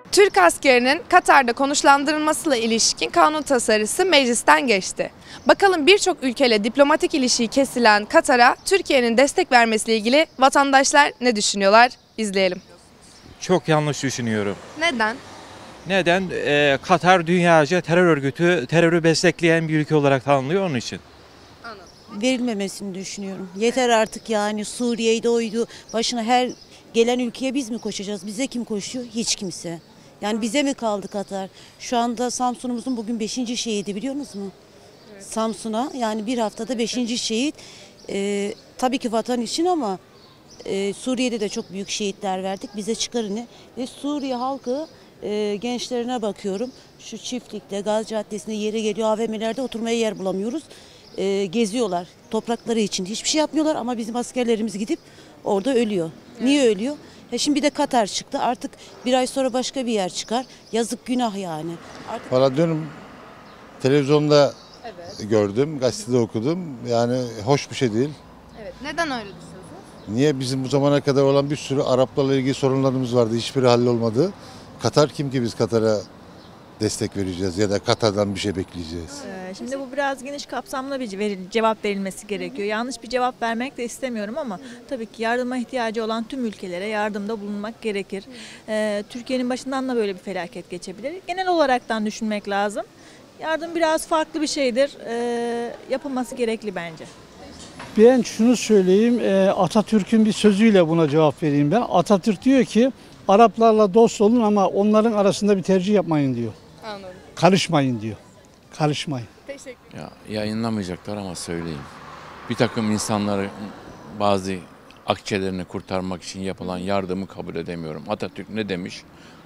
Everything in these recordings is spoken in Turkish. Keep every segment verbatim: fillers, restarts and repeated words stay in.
Türk askerinin Katar'da konuşlandırılmasıyla ilişkin kanun tasarısı meclisten geçti. Bakalım birçok ülkeyle diplomatik ilişiği kesilen Katar'a Türkiye'nin destek vermesiyle ilgili vatandaşlar ne düşünüyorlar? İzleyelim. Çok yanlış düşünüyorum. Neden? Neden? Ee, Katar dünyaca terör örgütü, terörü besleyen bir ülke olarak tanınıyor onun için. Verilmemesini düşünüyorum. Yeter artık yani Suriye'de oydu. Başına her gelen ülkeye biz mi koşacağız? Bize kim koşuyor? Hiç kimse. Yani bize mi kaldı Katar? Şu anda Samsun'umuzun bugün beşinci şehidi biliyor musunuz? Evet. Samsun'a yani bir haftada beşinci şehit. Ee, tabii ki vatan için ama e, Suriye'de de çok büyük şehitler verdik. Bize çıkarı ne? Ve Suriye halkı e, gençlerine bakıyorum. Şu çiftlikte, Gazi Caddesi'nde yeri geliyor. A V M'lerde oturmaya yer bulamıyoruz. E, geziyorlar toprakları için. Hiçbir şey yapmıyorlar ama bizim askerlerimiz gidip orada ölüyor. Evet. Niye ölüyor? Ya şimdi bir de Katar çıktı. Artık bir ay sonra başka bir yer çıkar. Yazık günah yani. Artık... Valla diyorum televizyonda Evet. gördüm, gazetede okudum. Yani hoş bir şey değil. Evet. Neden öyle düşünüyorsunuz? Niye bizim bu zamana kadar olan bir sürü Araplarla ilgili sorunlarımız vardı. Hiçbiri hallolmadı. Katar kim ki biz Katar'a destek vereceğiz ya da Katar'dan bir şey bekleyeceğiz. Ee, Şimdi bu biraz geniş kapsamlı bir veril- cevap verilmesi gerekiyor. Yanlış bir cevap vermek de istemiyorum ama tabii ki yardıma ihtiyacı olan tüm ülkelere yardımda bulunmak gerekir. Ee, Türkiye'nin başından da böyle bir felaket geçebilir. Genel olaraktan düşünmek lazım. Yardım biraz farklı bir şeydir. Ee, yapılması gerekli bence. Ben şunu söyleyeyim, e, Atatürk'ün bir sözüyle buna cevap vereyim ben. Atatürk diyor ki Araplarla dost olun ama onların arasında bir tercih yapmayın diyor. Anladım. Karışmayın diyor. Karışmayın. Teşekkür Ya yayınlamayacaklar ama söyleyeyim. Bir takım insanları bazı akçelerini kurtarmak için yapılan yardımı kabul edemiyorum. Atatürk ne demiş?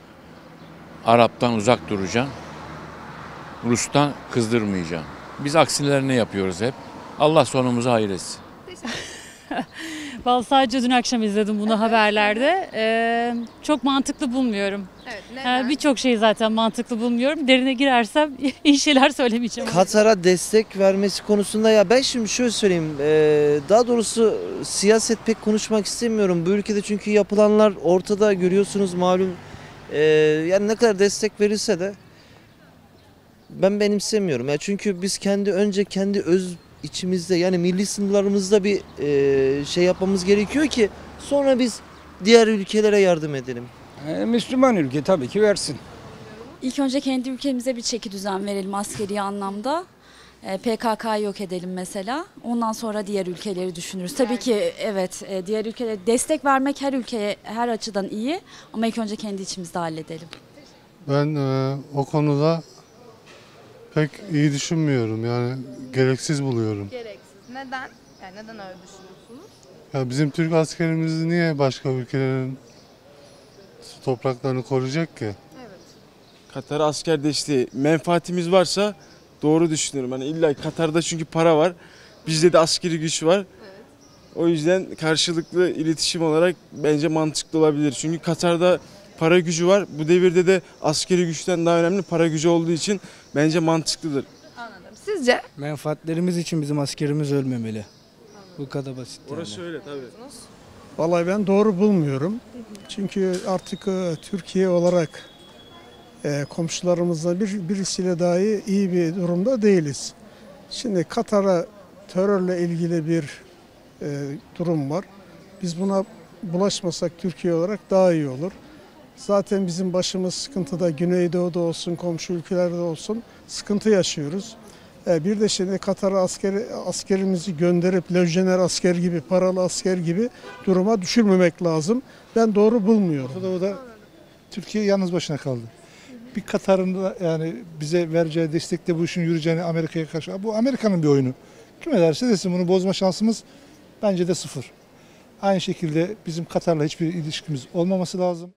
Arap'tan uzak duracağım, Rus'tan kızdırmayacağım. Biz aksilerini yapıyoruz hep. Allah sonumuzu hayır etsin. Vallahi sadece dün akşam izledim bunu haberlerde. Ee, çok mantıklı bulmuyorum. Evet. Ee, Birçok şeyi zaten mantıklı bulmuyorum. Derine girersem iyi şeyler söylemeyeceğim. Katar'a destek vermesi konusunda ya ben şimdi şöyle söyleyeyim. Ee, daha doğrusu siyaset pek konuşmak istemiyorum. Bu ülkede çünkü yapılanlar ortada görüyorsunuz malum. Ee, yani ne kadar destek verilse de ben benimsemiyorum. Ya çünkü biz kendi önce kendi öz içimizde yani milli sınırlarımızda bir e, şey yapmamız gerekiyor ki sonra biz diğer ülkelere yardım edelim. E, Müslüman ülke tabii ki versin. İlk önce kendi ülkemize bir çeki düzen verelim askeri anlamda. E, P K K'yı yok edelim mesela. Ondan sonra diğer ülkeleri düşünürüz. Tabii ki evet e, diğer ülkelere destek vermek her ülkeye her açıdan iyi ama ilk önce kendi içimizde halledelim. Ben e, o konuda pek iyi düşünmüyorum yani gereksiz buluyorum. Gereksiz. Neden? Yani neden öyle düşünüyorsunuz? Ya bizim Türk askerimiz niye başka ülkelerin topraklarını koruyacak ki? Evet. Katar'a asker desteği menfaatimiz varsa doğru düşünüyorum. Hani illa Katar'da çünkü para var. Bizde de askeri güç var. Evet. O yüzden karşılıklı iletişim olarak bence mantıklı olabilir. Çünkü Katar'da para gücü var. Bu devirde de askeri güçten daha önemli para gücü olduğu için bence mantıklıdır. Anladım. Sizce? Menfaatlerimiz için bizim askerimiz ölmemeli. Anladım. Bu kadar basit. Orası yani. öyle tabii. Vallahi ben doğru bulmuyorum. Çünkü artık e, Türkiye olarak e, komşularımızla bir, birisiyle dahi iyi bir durumda değiliz. Şimdi Katar'a terörle ilgili bir e, durum var. Biz buna bulaşmasak Türkiye olarak daha iyi olur. Zaten bizim başımız sıkıntıda, Güneydoğu'da olsun, komşu ülkelerde olsun sıkıntı yaşıyoruz. Bir de şimdi Katar'a askeri, askerimizi gönderip lejyoner asker gibi, paralı asker gibi duruma düşürmemek lazım. Ben doğru bulmuyorum. Orta Türkiye yalnız başına kaldı. Bir Katar'ın da yani bize vereceği destekle bu işin yürüyeceğini Amerika'ya karşı. Bu Amerika'nın bir oyunu. Kim ederse desin bunu bozma şansımız bence de sıfır. Aynı şekilde bizim Katar'la hiçbir ilişkimiz olmaması lazım.